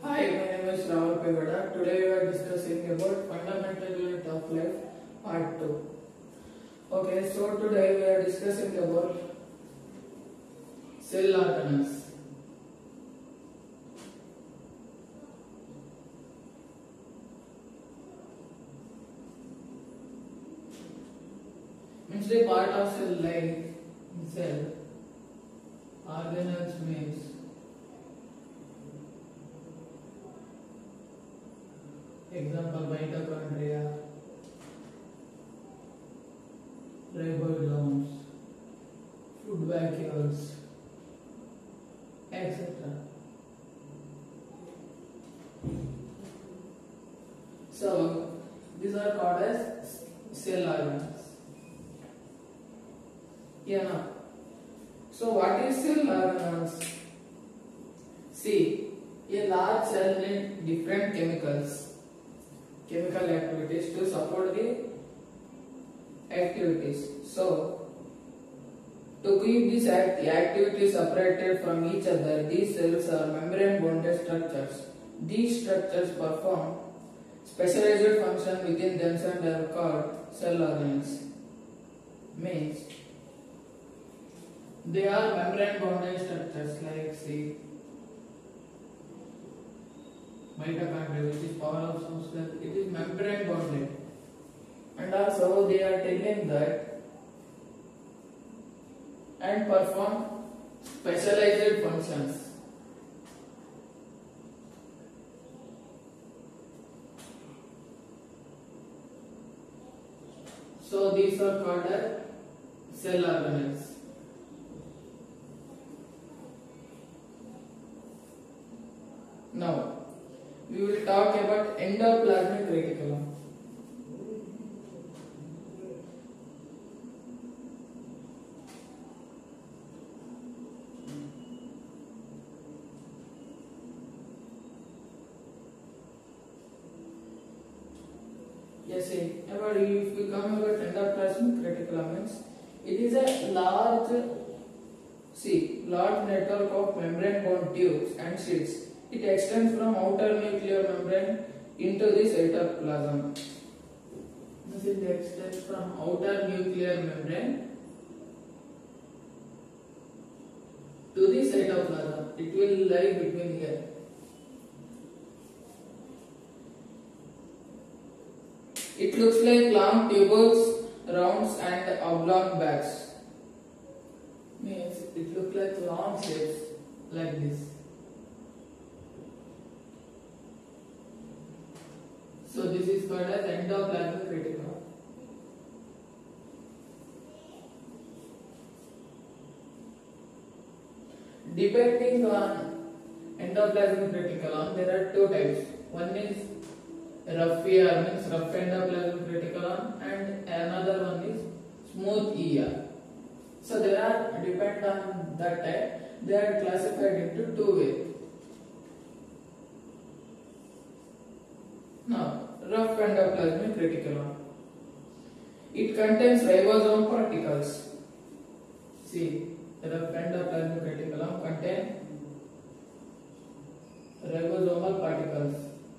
Hi, my name is Rahul Pegada. Today we are discussing about fundamental unit of life part 2. Okay, so today we are discussing about cell organelles. Means the part of cell like cell. Organelles means example mitochondria, ribosomes, food vacuoles, etc. So these are called as cell organelles. Yeah. Now, so what is cell organelles? See, a large cell needs different chemical activities to support the activities. So, to keep these activities separated from each other, these cells are membrane-bonded structures. These structures perform specialized function within themselves and are called cell organelles. Means they are membrane-bonded structures like see mitochondria, which is powerhouse of cell. It is membrane-bonded, and also they are telling that and perform specialized functions. So these are called as cell organelles. Now we will talk about endoplasmic reticulum. Yes, see, about if we come about endoplasmic reticulum means it is a large network of membrane bound tubes and sheets. It extends from outer nuclear membrane into the cytoplasm. It extends from outer nuclear membrane to the cytoplasm. It will lie between here. It looks like long tubules, rounds and oblong bags. Means it looks like long shapes like this. So this is called as endoplasmic reticulum. Depending on endoplasmic reticulum, there are two types. One is rough ER, means rough endoplasmic reticulum, and another one is smooth ER. So there are, depend on that type, they are classified into two ways. Now, rough endoplasmic reticulum. It contains ribosome particles. See, rough endoplasmic reticulum contains ribosomal particles.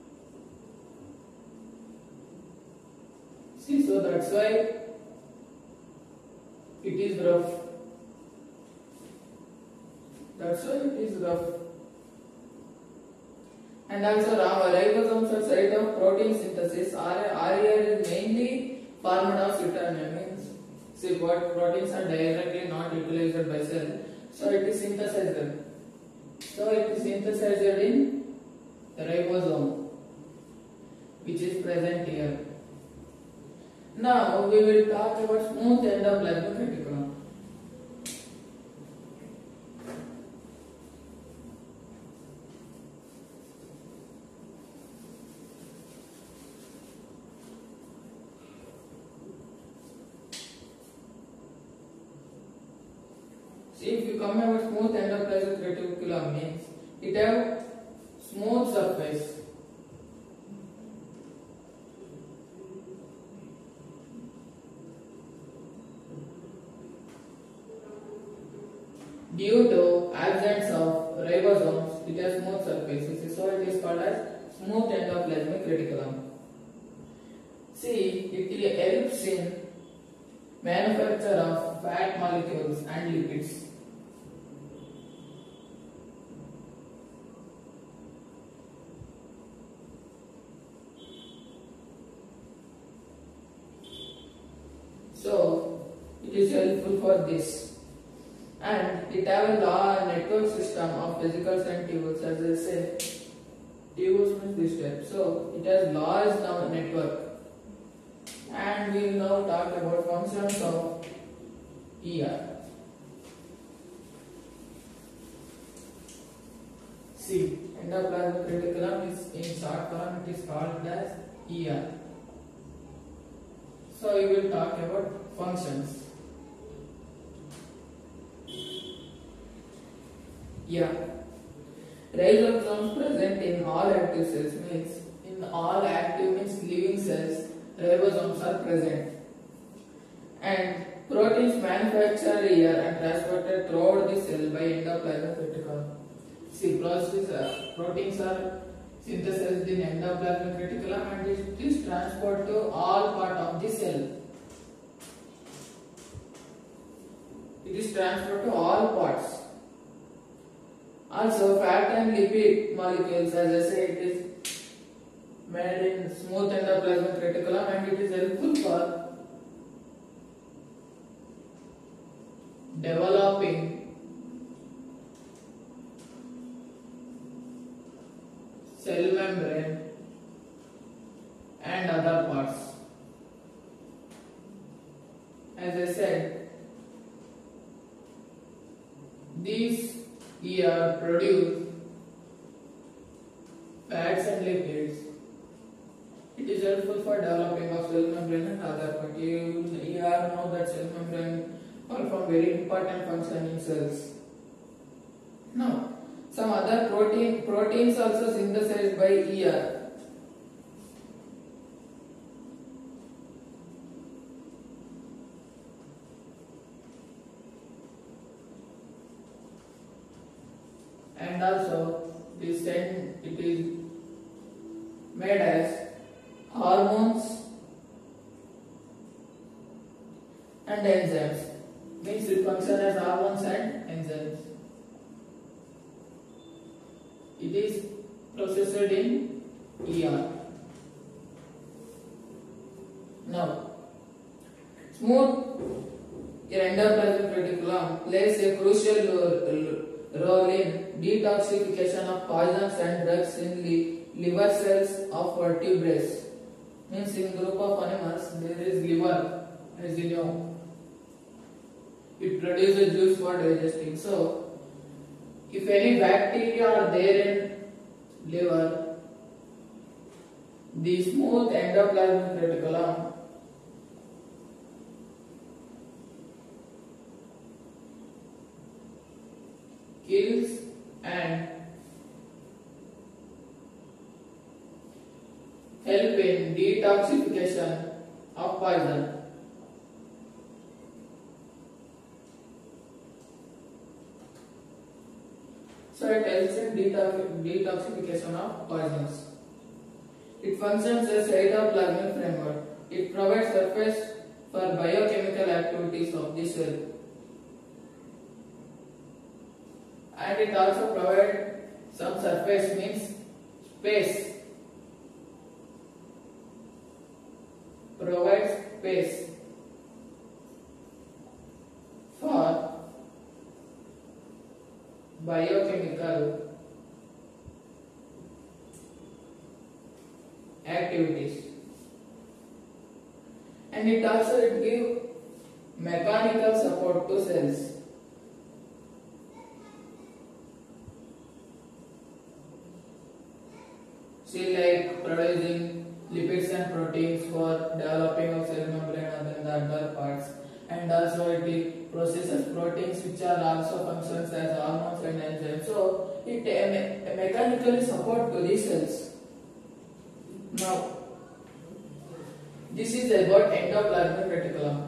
See, so that's why it is rough. That's why it is rough. And also ribosomes are site of protein synthesis. RER is mainly formed of citronine. Means see what proteins are directly not utilized by cell. So it is synthesized. So it is synthesized in the ribosome, which is present here. Now we will talk about smooth endoplasmic reticulum. See, if you come about smooth endoplasmic reticulum means it have smooth surface. Due to absence of ribosomes, it has smooth surfaces, so it is called smooth endoplasmic reticulum. See, it helps in manufacture of fat molecules and lipids. So, it is helpful for this. And it have a law network system of vesicles and tubules, as I say. Tubules means this type. So, it has large network. And we will now talk about functions of ER. See, endoplasmic reticulum is in short form it is called as ER. So we will talk about functions. Yeah. Ribosomes present in all active cells means in all active means living cells ribosomes are present. And proteins manufactured here and transported throughout the cell by endoplasmic reticulum. See, proteins are synthesized in endoplasmic reticulum and it is transported to all part of the cell. It is transferred to all parts. Also, fat and lipid molecules, as I say, it is made in smooth endoplasmic reticulum and it is helpful for developing cell membrane and other parts. As I said, these here produce fats and lipids. It is helpful for developing of cell membrane and other parts. You know that cell membrane perform very important function in cells. Now, some other proteins also synthesized by ER. And also it is made as hormones and enzymes. Means it functions as hormones and enzymes. It is processed in ER. Now, smooth endoplasmic reticulum plays a crucial role in detoxification of poisons and drugs in the liver cells of vertebrates. Means in group of animals there is liver, as you know. It produces juice for digesting. So, if any bacteria are there in liver, the smooth endoplasmic reticulum kills and help in detoxification of poison. So it helps in detoxification of poisons. It functions as cytoplasmic framework. It provides surface for biochemical activities of the cell. And it also provides some surface, means space. Provides space for biochemical activities. And it also gives mechanical support to cells. See, like producing lipids and proteins for developing of cell membrane and the other parts. And also it processes proteins which are also functions as hormones and enzymes. So it mechanically support to the cells. Now, this is about endoplasmic reticulum.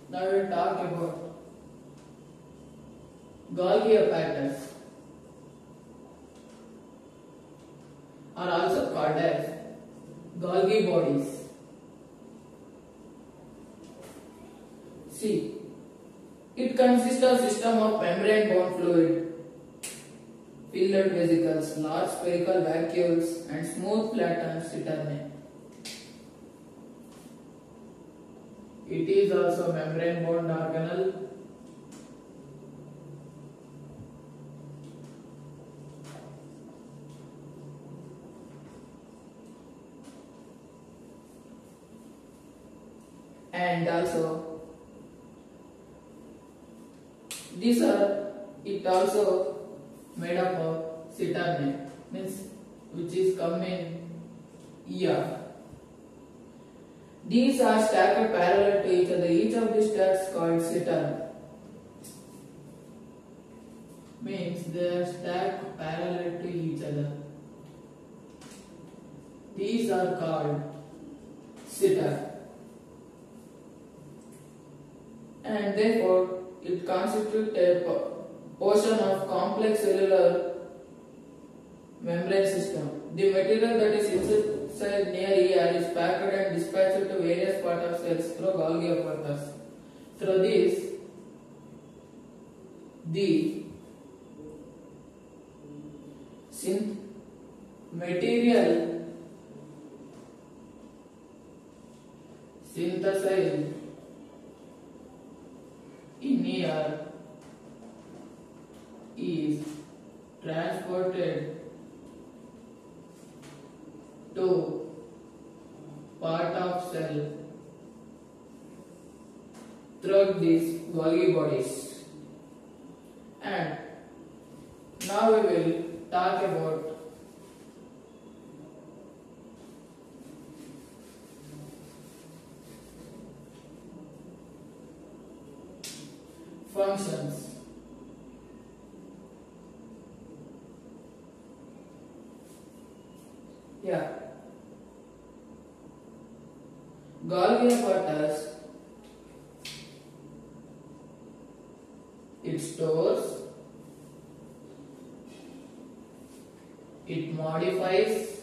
Now we will talk about Golgi apparatus are also called as Golgi bodies. See, it consists of system of membrane-bound fluid, filled vesicles, large spherical vacuoles, and smooth flattened cisternae. It is also membrane-bound organelle. And also these are it also made up of cisternae, means which is come in ER. These are stacked parallel to each other. Each of these stacks called cistern. Means they are stacked parallel to each other. These are called cistern. And therefore it constitutes a portion of complex cellular membrane system. The material that is inside near ER is packed and dispatched to various parts of cells through Golgi apparatus. Through this, the material synthesized in ER is transported to part of cell through these Golgi bodies. And now we will talk about functions. Yeah. Golgi apparatus, it stores, it modifies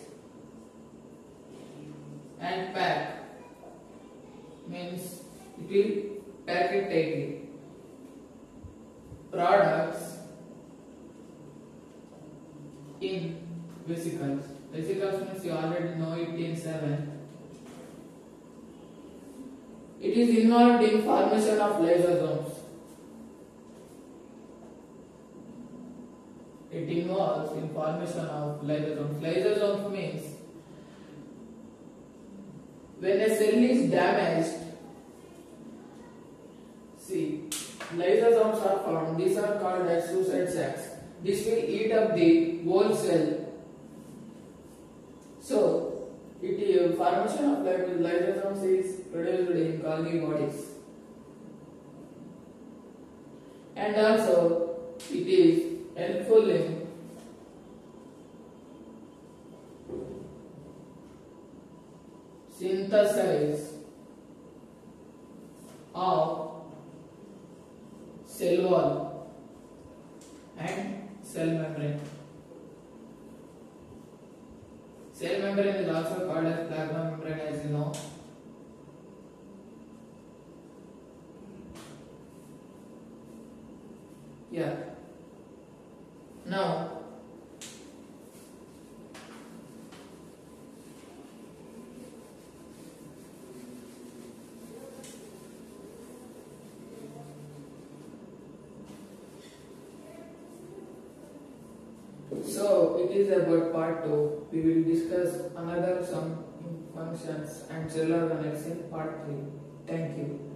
and pack, means it will pack it tightly. Products in vesicles. Vesicles means you already know it in 7. It is involved in formation of lysosomes. It involves in formation of lysosomes. Lysosomes means when a cell is damaged, see, lysosomes are formed. These are called as suicide sacs. This will eat up the whole cell. So, formation of lysosomes is produced in Golgi bodies. And also, it is helpful in synthesis of cell wall and cell membrane. Cell membrane is also called as plasma membrane, as you know. Yeah. Now, so it is about part 2. We will discuss another some functions and cell organelles in part 3. Thank you.